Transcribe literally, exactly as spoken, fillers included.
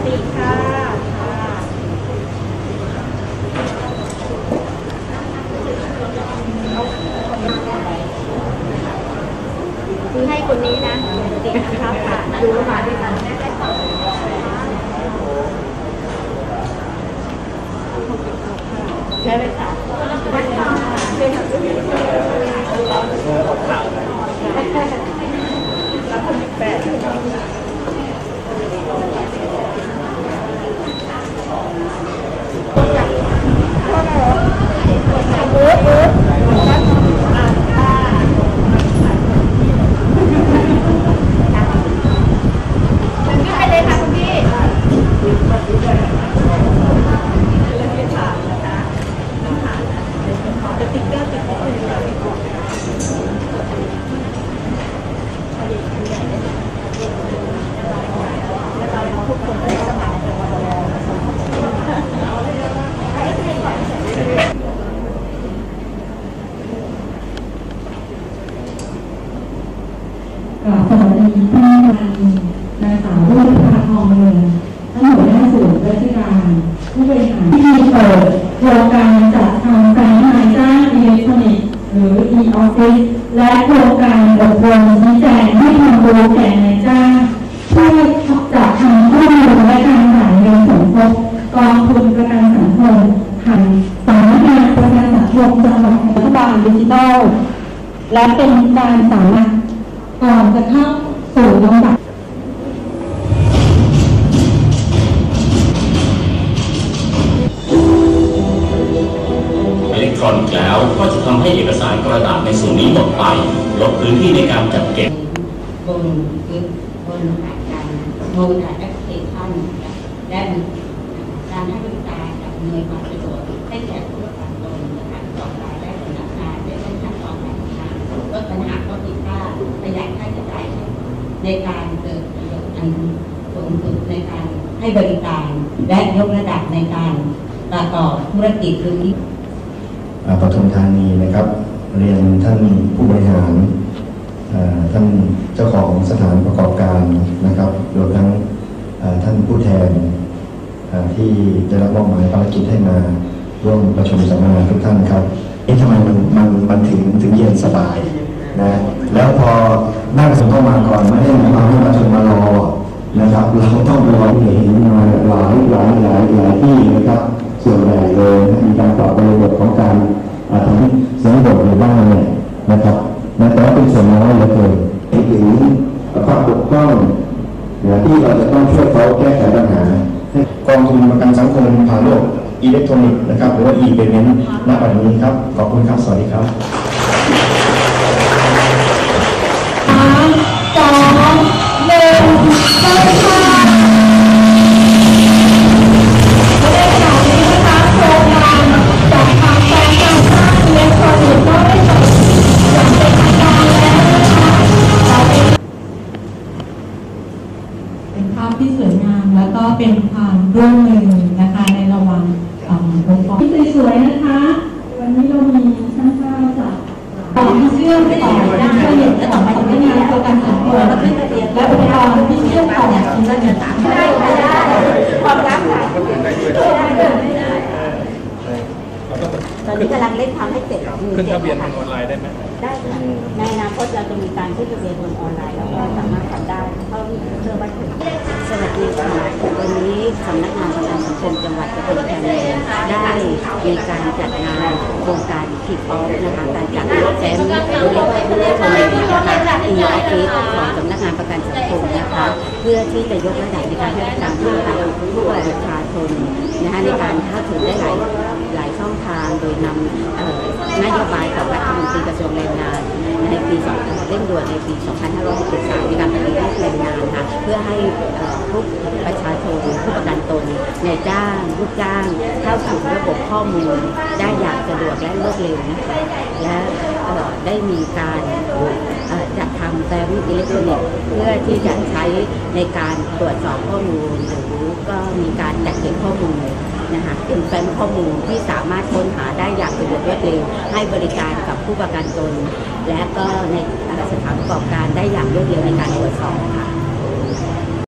ดีค่ะคือให้คนนี้นะติดครับค่ะดูมาด้วยกันใช่เลยค่ะวัดค่ะเชิญค่ะออกข่าวเลยแล้วคนแปดสวัสดีท่านนายสาวผู้พิพากษาทองเมืองท่านหัวหน้าส่วนราชการผู้บริหารที่เปิดโครงการจัดทำการนายจ้างอิเล็กทรอนิกส์หรือ e-office และโครงการอบรมชี้แจงให้ความรู้แก่นายจ้างเพื่อจัดทำข้อมูลและการจ่ายเงินสมทบกองทุนประกันสังคมผ่านสำนักงานประกันสังคมจังหวัดรัฐบาลดิจิทัลและเป็นการสามารถก่อนจะเข้าสู่ลำดับอิเล็กทรอนิกส์แล้วก็จะทำให้เอกสารกระดาษในส่วนนี้หมดไปลดพื้นที่ในการจัดเก็บบนพื้นบนการบนการแอปพลิเคชันและการให้บริการกับหน่วยความสะดวกให้แก่ผู้ประกันตนนะคะต่อไปและพนักงานได้ขั้นตอนการทำลดปัญหาข้อผิดพลาดประหยัดค่าใช้จ่ายในการเกิดประโยชน์อันสูงสุดในการให้บริการและยกระดับในการประกอบธุรกิจพื้นที่ปทุมธานีนะครับเรียนท่านผู้บริหารท่านเจ้าของสถานประกอบการนะครับรวมทั้งท่านผู้แทนที่ได้รับมอบหมายภารกิจให้มาร่วมประชุมสัมมนาทุกท่านครับนี่ทำไมมันมันมันถึงถึงเย็นสบายนะแล้วพอนั่งสนทนาก่อนไม่ได้หมายความว่าประชุมมารอนะครับเราต้องรอเห็นมาหลายหลายหลายหลายที่นะครับส่วนใหญ่เลยมีการปรับบริบทของการทำให้เสียงบทในบ้านเนี่ยนะครับแต่ว่าเป็นส่วนน้อยเหลือเกินถึงความบกพร่องที่เราจะต้องช่วยเขาแก้ไขปัญหากองทุนประกันสังคมผ่านโลกอิเล็กทรอนิกส์นะครับหรือว่า e-payment ณ บัดนี้ครับขอบคุณครับสวัสดีครับสามสองหนึ่งเริ่มค่ะได้ข่าวนี้นะคะโครงการจัดทำการจ้างอิเล็กทรอนิกส์ก็ได้จบอย่างเป็นทางการแล้วนะคะเป็นภาพที่สวยงามแล้วก็เป็นความร่วมมือนะคะในระหว่างองค์กรที่สวยๆนะคะวันนี้เรามีช่างภาพจากต่อที่เชื่อมต่อด้านผลิตและต่อไปสำนักงานประกันสังคมและอุปกรณ์ที่เชื่อมต่อชิ้นละหนึ่งสามได้ได้ความรักค่ะตอนนี้กำลังเล่นทำให้เสร็จขึ้นทะเบียนออนไลน์ได้ไหมได้ค่ะในอนาคตเราจะมีการขึ้นทะเบียนบนออนไลน์แล้วก็สามารถทำได้เพราะเชื่อว่าถึงสวัสดีค่ะวันนี้สำนักงานประกันสังคมจังหวัดปทุมธานีได้มีการจัดงานโครงการคิกออฟนะคะการจัดแจมเล็กๆเล็กๆคนหนึ่งนะคะอีออฟฟิศของสำนักงานประกันสังคมนะคะเพื่อที่จะยกระดับในการให้บริการผู้ผู้ประชาชนนะคะในการเข้าถึงได้หลายหลายช่องทางโดยนำนโยบายของรัฐมนตรีกระทรวงแรงงานในปีสองพันเร่งด่วนในปีสองพันห้าร้อยหกสิบสามในการปฏิรูปแรงงานค่ะเพื่อให้ผู้ประชาชนผู้ประกันตนนายจ้างลูกจ้างเข้าถึงระบบข้อมูลได้อย่างสะดวกและรวดเร็วนะคะและได้มีการจัดทำแฟ้มอิเล็กทรอนิกส์เพื่อที่จะใช้ในการตรวจสอบข้อมูลหรือก็มีการจัดเก็บข้อมูลนะคะเป็นแฟ้มข้อมูลที่สามารถค้นหาได้อย่างสะดวกรวดเร็วให้บริการกับผู้ประกันตนและก็ในสถานประกอบการได้อย่างรวดเร็วในการตรวจสอบค่ะ